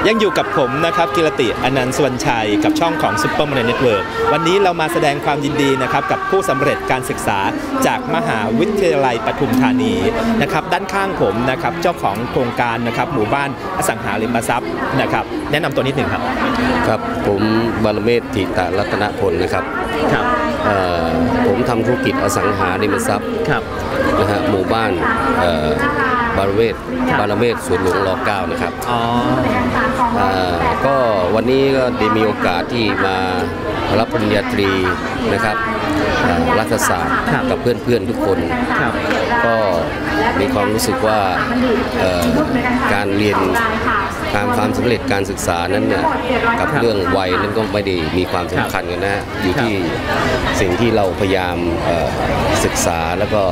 ยังอยู่กับผมนะครับกิรติอนันต์สุวรรณชัยกับช่องของ Superman Network วันนี้เรามาแสดงความยินดีนะครับกับผู้สำเร็จการศึกษาจากมหาวิทยาลัยปทุมธานีนะครับด้านข้างผมนะครับเจ้าของโครงการนะครับหมู่บ้านอสังหาริมทรัพย์นะครับแนะนำตัวนิดหนึ่งครับครับผมบารเมศถิตรัตนพลนะครับครับผมทำธุรกิจอสังหาริมทรัพย์นะฮะหมู่บ้านบารเมศสวนหลวงร.9 นะครับก็วันนี้ก็ได้มีโอกาสที่มารับปริญญาตรีนะครับรัฐศาสตร์กับเพื่อนๆทุกคนก็มีความรู้สึกว่าการเรียนความสำเร็จการศึกษานั้นเนี่ยกับเรื่องวัยนั้นก็ไม่ได้มีความสำคัญกันนะอยู่ที่สิ่งที่เราพยายามศึกษาแล้วก็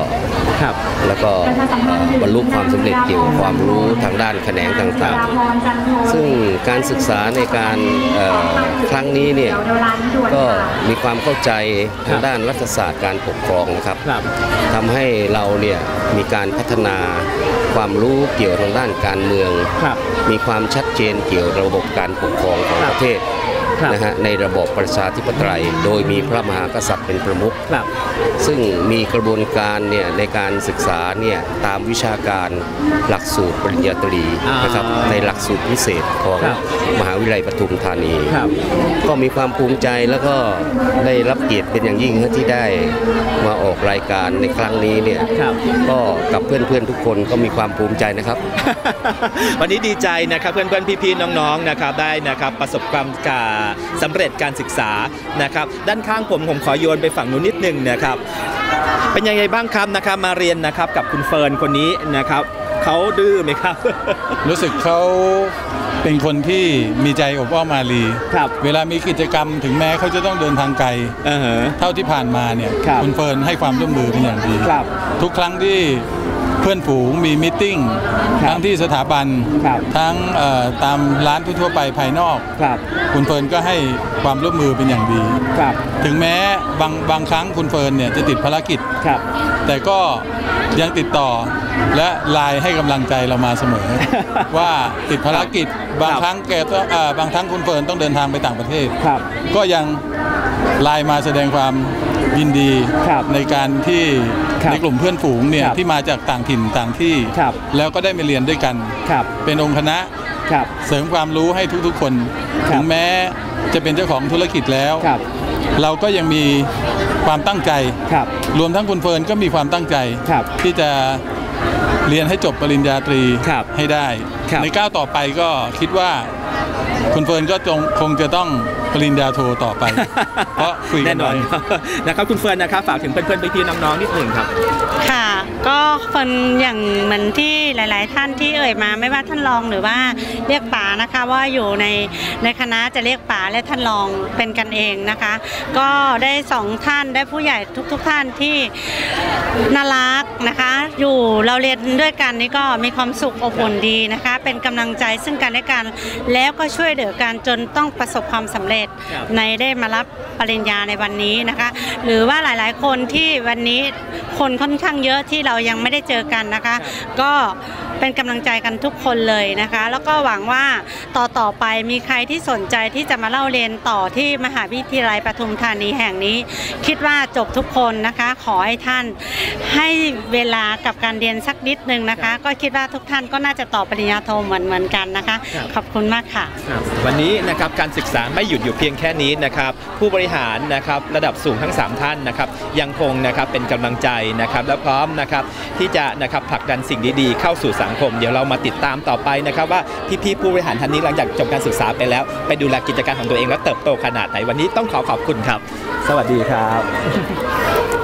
บรรลุความสำเร็จเกี่ยวกับความรู้ทางด้านแขนงต่างๆซึ่งการศึกษาในการครั้งนี้เนี่ยก็มีความเข้าใจทางด้านรัฐศาสตร์การปกครองนะครับทำให้เราเนี่ยมีการพัฒนาความรู้เกี่ยวทางด้านการเมืองมีความชัดเจนเกี่ยวกับระบบการปกครองของประเทศนะฮะในระบบประชาธิปไตยโดยมีพระมหากษัตริย์เป็นประมุขซึ่งมีกระบวนการเนี่ยในการศึกษาเนี่ยตามวิชาการหลักสูตรปริญญาตรีนะครับในหลักสูตรพิเศษของมหาวิทยาลัยปทุมธานีก็มีความภูมิใจแล้วก็ได้รับเกียรติเป็นอย่างยิ่งที่ได้มาออกรายการในครั้งนี้เนี่ยก็กับเพื่อนๆทุกคนก็มีความภูมิใจนะครับวันนี้ดีใจนะครับเพื่อนๆพี่ๆน้องๆนะครับได้นะครับประสบความสำเร็จการศึกษานะครับด้านข้างผมขอโยนไปฝั่งนู้นนิดนึงนะครับเป็นยังไงบ้างครับนะครับมาเรียนนะครับกับคุณเฟิร์นคนนี้นะครับเขาดื้อไหมครับรู้สึกเขาเป็นคนที่มีใจอบอ้อมอารีเวลามีกิจกรรมถึงแม้เขาจะต้องเดินทางไกลเท่าที่ผ่านมาเนี่ยคุณเฟิร์นให้ความร่วมมือเป็นอย่างดีทุกครั้งที่เพื่อนฝูงมีมีตติ้งทั้งที่สถาบันทั้งตามร้านทั่วไปภายนอกคุณเฟิร์นก็ให้ความร่วมมือเป็นอย่างดีถึงแม้บางครั้งคุณเฟิร์นเนี่ยจะติดภารกิจแต่ก็ยังติดต่อและไลน์ให้กำลังใจเรามาเสมอ ว่าติดภารกิจบางครั้งบางครั้งคุณเฟิร์นต้องเดินทางไปต่างประเทศก็ยังไลน์มาแสดงความยินดีในการที่ในกลุ่มเพื่อนฝูงเนี่ยที่มาจากต่างถิ่นต่างที่แล้วก็ได้มาเรียนด้วยกันเป็นองค์คณะเสริมความรู้ให้ทุกๆคนถึงแม้จะเป็นเจ้าของธุรกิจแล้วเราก็ยังมีความตั้งใจรวมทั้งคุณเฟิร์นก็มีความตั้งใจที่จะเรียนให้จบปริญญาตรีให้ได้ในก้าวต่อไปก็คิดว่าคุณเฟิร์นก็คงจะต้องปริญญาโทต่อไปเพราะคุยกันแน่นอนนะครับคุณเฟิร์นนะครับฝากถึงเพื่อนๆพี่ๆน้องๆนิดหนึ่งครับค่ะก็เฟิร์นอย่างเหมือนที่หลายๆท่านที่เอ่ยมาไม่ว่าท่านรองหรือว่าเรียกป๋านะคะว่าอยู่ในคณะจะเรียกป๋าและท่านรองเป็นกันเองนะคะก็ได้2ท่านได้ผู้ใหญ่ทุกท่านที่น่ารักนะคะอยู่เราเรียนด้วยกันนี่ก็มีความสุขอบอุ่นดีนะคะเป็นกำลังใจซึ่งกันและกันแล้วก็ช่วยเหลือกันจนต้องประสบความสำเร็จในได้มารับปริญญาในวันนี้นะคะหรือว่าหลายๆคนที่วันนี้คนค่อนข้างเยอะที่เรายังไม่ได้เจอกันนะคะก็เป็นกำลังใจกันทุกคนเลยนะคะแล้วก็หวังว่าต่อไปมีใครที่สนใจที่จะมาเล่าเรียนต่อที่มหาวิทยาลัยปทุมธานีแห่งนี้คิดว่าจบทุกคนนะคะขอให้ท่านให้เวลากับการเรียนสักนิดนึงนะคะก็คิดว่าทุกท่านก็น่าจะต่อปริญญาโทเหมือนกันนะคะขอบคุณมากค่ะวันนี้นะครับการศึกษาไม่หยุดอยู่เพียงแค่นี้นะครับผู้บริหารนะครับระดับสูงทั้ง3ท่านนะครับยังคงนะครับเป็นกำลังใจนะครับและพร้อมนะครับที่จะนะครับผลักดันสิ่งดีๆเข้าสู่สังคมเดี๋ยวเรามาติดตามต่อไปนะครับว่าพี่ๆผู้บริหารท่านนี้หลังจากจบการศึกษาไปแล้วไปดูแลกิจการของตัวเองและเติบโตขนาดไหนวันนี้ต้องขอบคุณครับสวัสดีครับ